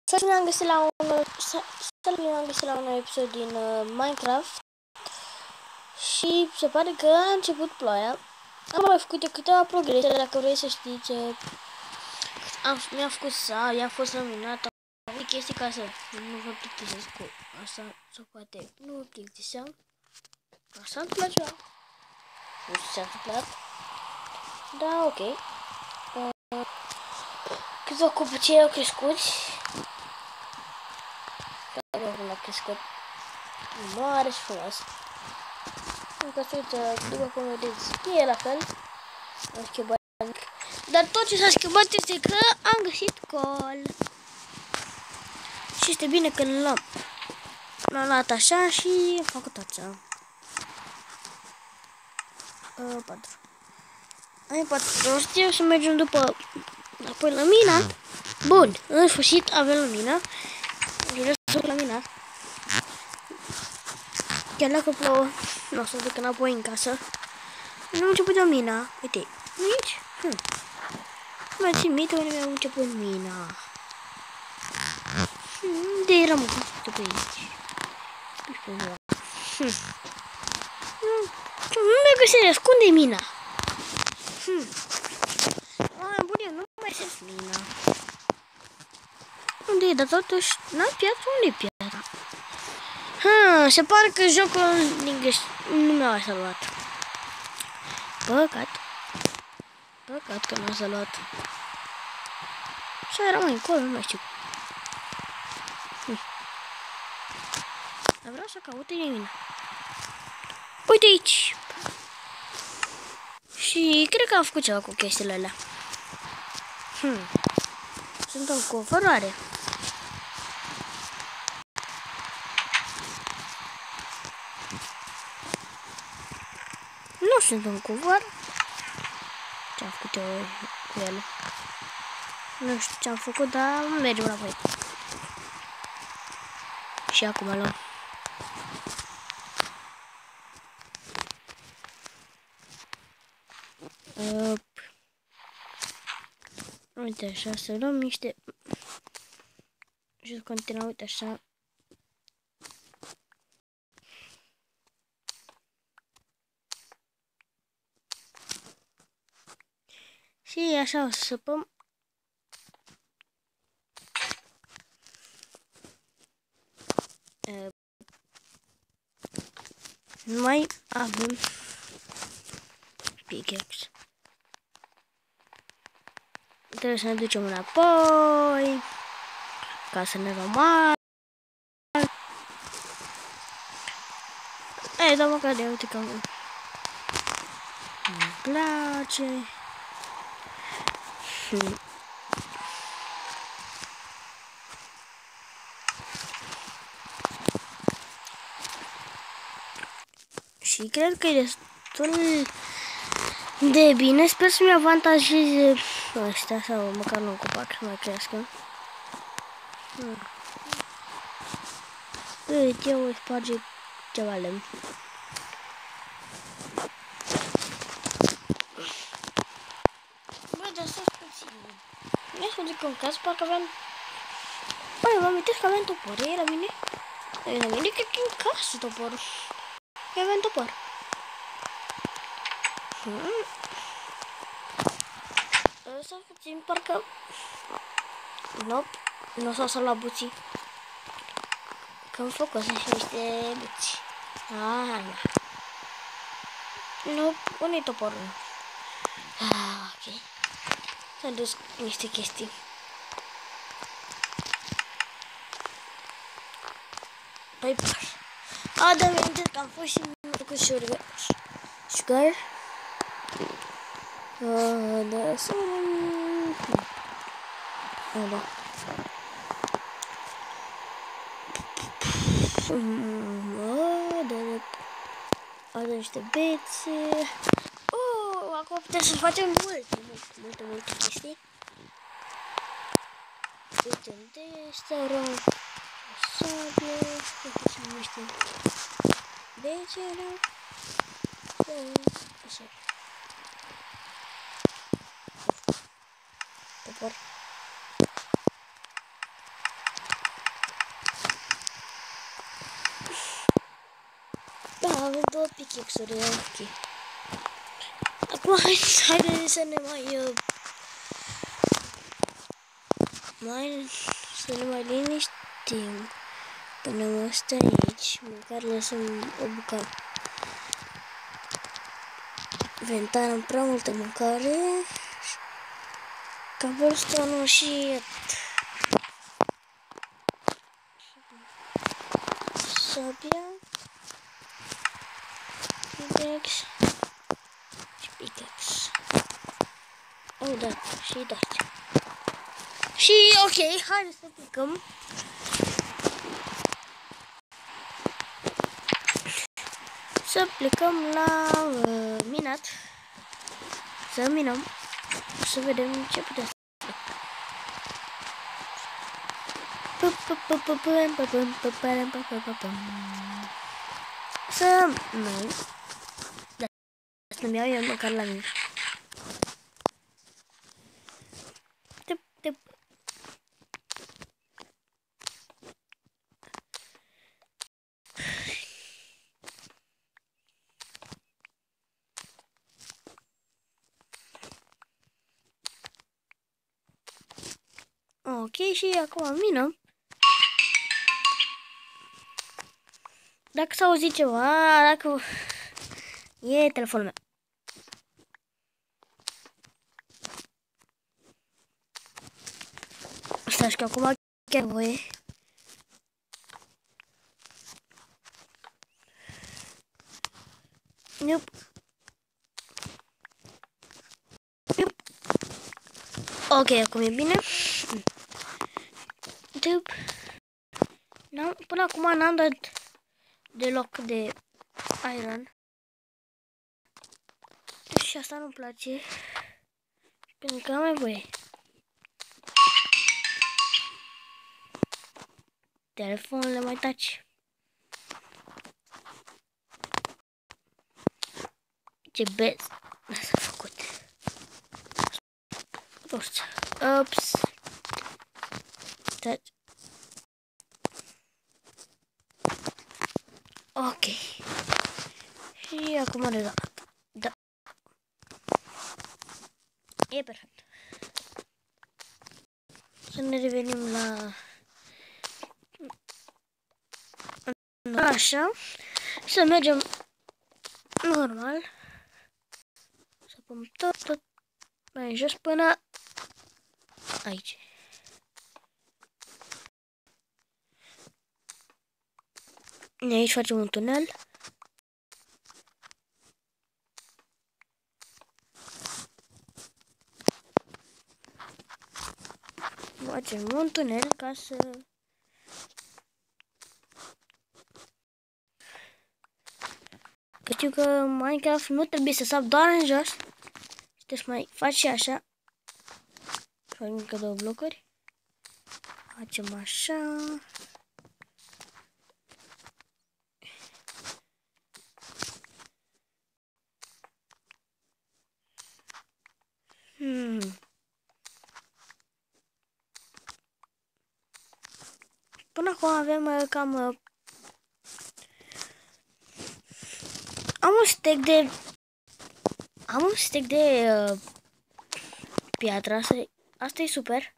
Să ne-am găsit la un episod din Minecraft și se pare că a început ploaia. Am mai făcut câteva progrese, dacă vrei să știți. Mi-am făcut sal, i-am fost luminat, am făcut chestii ca să nu vă plictisesc cu asta, sau poate nu vă plictiseam. Asta întâmplă ceva. Nu știu ce s-a întâmplat. Da, ok. Câțiva copăcei au crescut. Care au crescut mare și frumos. Încă se uită, după cum vedeți, e la fel. Am schimbat. Dar tot ce s-a schimbat este că am găsit col. Și este bine că l-am luat așa și am făcut așa. 4. Ai 4. Știu să mergem apoi la mina. Bun, în sfârșit avem la mina. Vreau să duc la mina. Chiar dacă plouă, nu o să duc înapoi în casă. Nu am început de mina. Uite, aici. Mai țin minte unde mi-am început mina. Unde eram de pe aici? Nu mi-a găsesc. Unde e mina? Bun, nu mai găsesc mina. Unde e? Dar totuși, n-am piatră? Unde e piatra? Se pare că jocul nu mi-a saluat. Păcat. Păcat că m-a saluat. Și era mai încolo, nu mai știu. Dar vreau să caut în mine. Uite aici. Și cred că am făcut ceva cu chestiile alea. Sunt în cofărare. Nu sunt în cuvăr. Ce-am făcut eu cu ele? Nu știu ce-am făcut, dar mergem la voi. Și acum luăm. Uite așa, să luăm niște... Și să continuăm, uite așa. Și așa o să săpăm. Mai avem pickaxe. Trebuie să ne ducem înapoi ca să ne luăm mai. Dar măcar de uite că îmi place. Și cred că e destul de bine. Sper să-mi avantajeze ăștia sau măcar nu copac să mai crească. Uite, eu voi sparge ceva lemn. Bă, dar stați puțin. Nu să zic că în casă, parcă aveam... Băi, mă amintesc că aveam topor. E la mine? E la mine, cred că e în casă toporul. Eu aveam topor. Să puțin, parcă... Nope, nu s-au salat buții. Că-mi fac o să și niște buți. Nu, unde-i toporul? Ok. S-a dus niște chestii. Păi, da, mi-am că am fost și mi-am făcut sugar. Da, să... Da. Adă niște bețe. Acum putem să facem multe chestii. Uite unde este, rog. Sabie. Uite ce numește. Bețe, rog. Așa. Topor. avem 2 pickaxe-uri, ok. Acum haide să ne să ne mai liniștim. Punem asta aici, măcar lăsăm o bucată. Inventar am prea multă mâncare. Cobblestone-ul și sabia. Pickaxe. Și pickaxe. Oh, da, și dați. Și ok, haide să plecăm. Să plecăm la minat. Să minăm. Să vedem ce putem să nu. Da, să-mi iau eu măcar la mine. Ok, și acum minăm. Dacă s-a auzit ceva, dacă e telefonul meu. Stai că acum chiar voie. Nope. Nope. Ok, acum e bine. Până acum n-am dat deloc de iron. Și asta nu-mi place. Pentru că am mai voie. Telefonul mai taci. Ce bez s-a făcut. Ups. Taci. Ok. Și acum ne dăm. Da. E perfect. Să ne revenim la... Așa. Să mergem normal. Să pun tot mai jos până aici. Aici facem un tunel. Facem un tunel ca să... Că știu că Minecraft nu trebuie să sap doar în jos. Trebuie să mai faci și așa. Facem încă 2 blocuri. Facem așa. Până acum avem cam... Am un stack de piatră. Asta e super.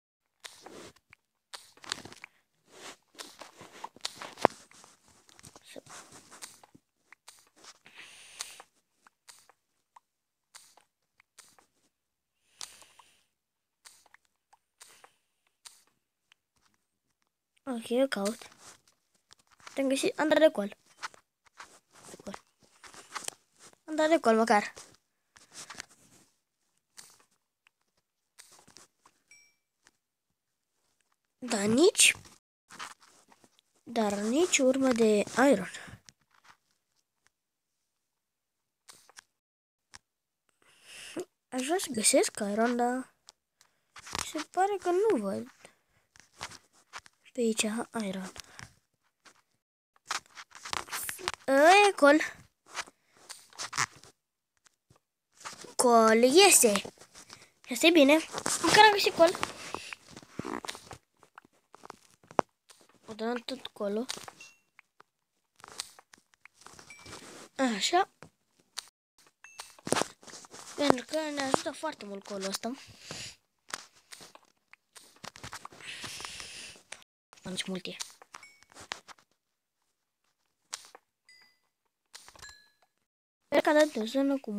Ok, eu caut. Te-am găsit. Am dat de col. Am dat de col măcar. Dar nici urmă de iron. Aș vrea să găsesc iron, dar se pare că nu văd pe aici iron. E col. Col este. Este bine. Măcar am găsit col. O dăm tot colul. Așa. Pentru că ne ajută foarte mult colul ăsta. Am ce mult e. Sper că a dat o zonă cu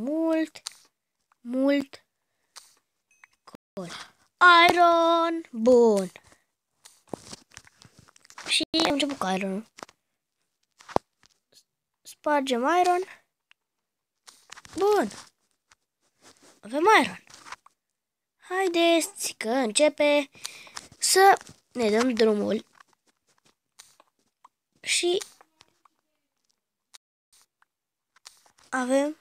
mult col. Iron! Bun. Și am început cu iron. Spargem iron. Bun. Avem iron. Haideți că începe să ne dăm drumul. Și avem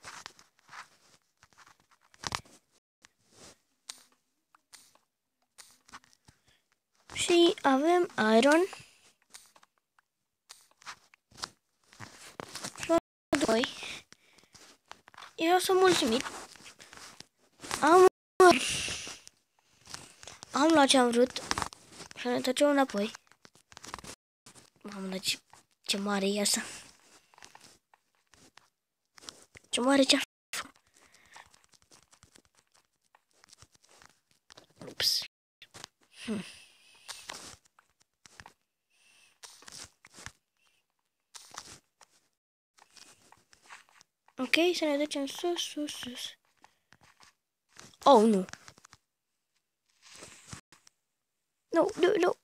iron. Doi. Eu sunt mulțumit. Am luat ce am vrut. Să ne tăcem înapoi. Mamă, dar ce mare e asta. Ce mare ce-a făcut. Ups. Ok, să ne ducem sus. Oh, nu. Nu. Nu!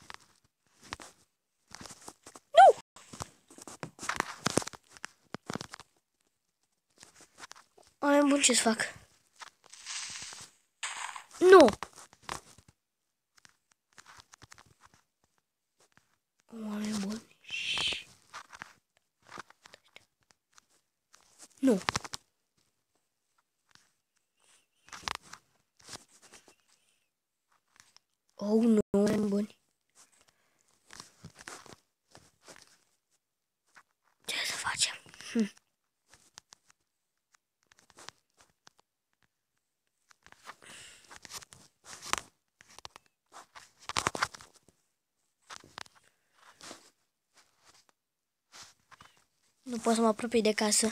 Oameni buni, ce-ți fac? Nu! Oameni buni. Nu! Oh, nu, oameni buni. Ce să facem? Nu pot să mă apropii de casă.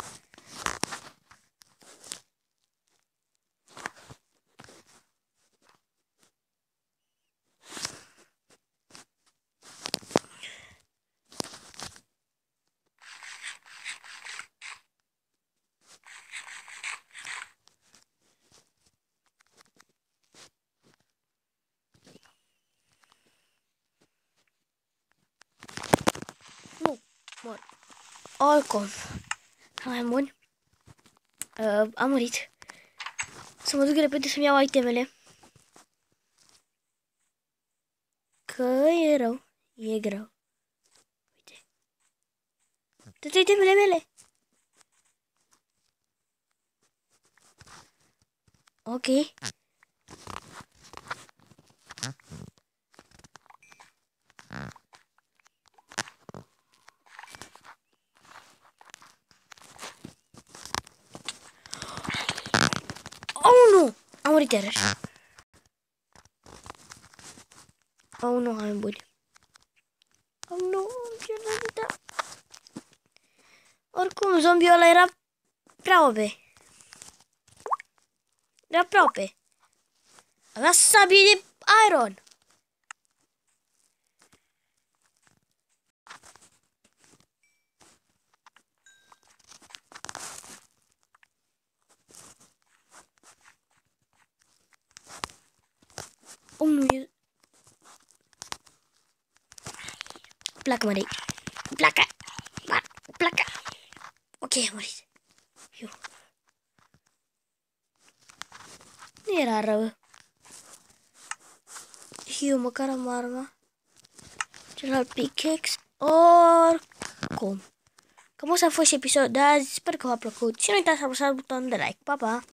Nu, mor. Oricum, mai bun. Am murit. Să mă duc repede să-mi iau itemele. Că e rău. E greu. Uite. Toate itemele mele. Ok. Oh, nu! Am murit iarăși. Oh, nu, am buni. Oh, nu, ce rău. Oricum, zombiul ăla era prea OP. Era prea OP. Avea sabie de iron. Oh, nu e... Pleacă, mă, de aici. Pleacă. Pleacă. Ok, am murit. Eu. Nu era rău. Eu măcar am arma. Celălalt pickaxe. Oricum. Cam asta a fost episodul de azi. Sper că v-a plăcut. Și nu uitați să apăsați butonul de like. Pa, pa!